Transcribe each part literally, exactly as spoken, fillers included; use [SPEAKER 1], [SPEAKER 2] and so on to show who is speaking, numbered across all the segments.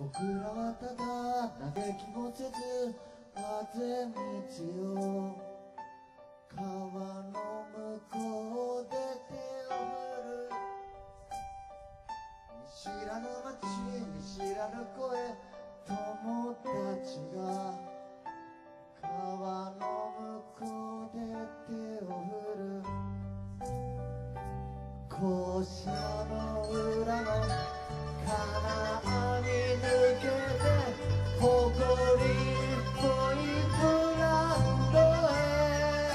[SPEAKER 1] 僕らはただ嘆きもせずあぜ道を川の向こうで手を振る見知らぬ街見知らぬ声友達が川の向こうで手を振る校舎の裏の金網抜けて誇りっぽいブランドへ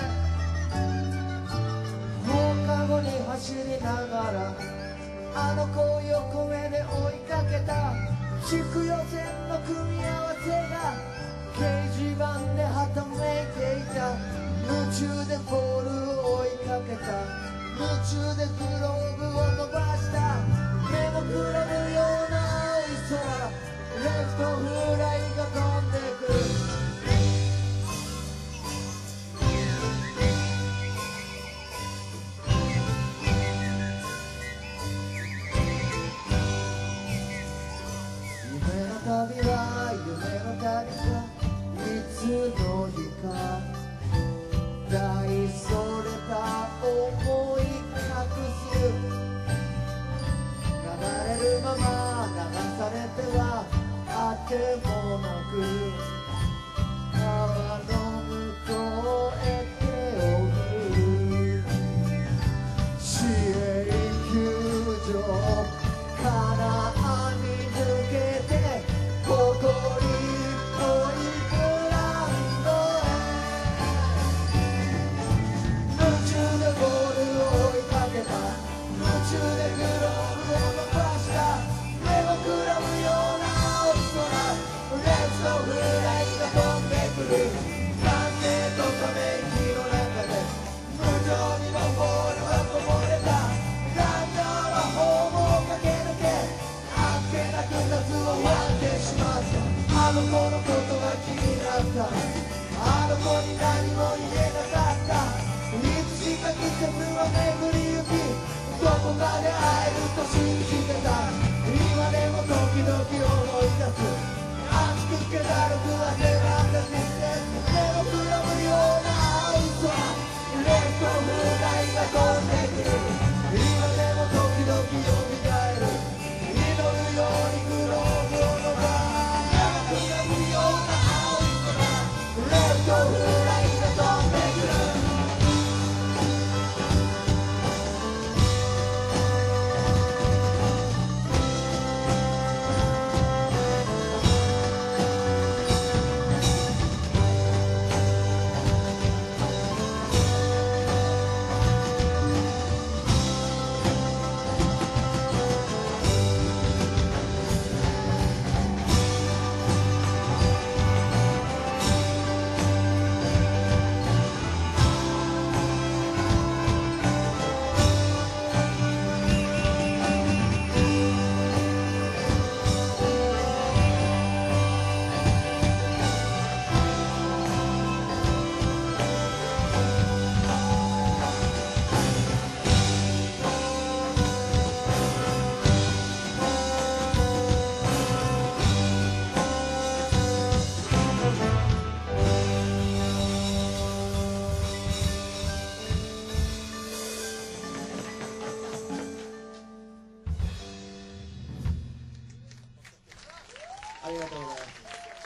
[SPEAKER 1] 放課後に走りながらあの子を横目で追いかけた地区予選の組み合わせが掲示板ではためいていた夢中でボールを追いかけた夢中でグローブを伸ばした目もくらむような青い空レフトフライが飛んでくる夢の旅は夢の旅かいつの日か大それた思い隠す流れるまま流されてはあてもなく川の向こうへ手を振る市営球場から網抜けて誇りっぽいブランドへ夢中でボールを追いかけた夢中でグローブを伸ばした目もくらむような青い空レフトフライが飛んでくる何年とため息の中で無情にもボールはこぼれたランナーはホームを駆け抜けあっけなく夏を割ってしまったあの子のことが気になったあの子に何も言えなかったいつしか季節は巡りゆきどこかで会えると信じてた今でも時々思い出す熱く気だるく汗ばんだ季節目もくらむような青い空レフトフライが飛んでくる今でも時々よみがえる祈るようにグローブを伸ばす目もくらむような青い空レフトフライが飛んでくるありがとうございます。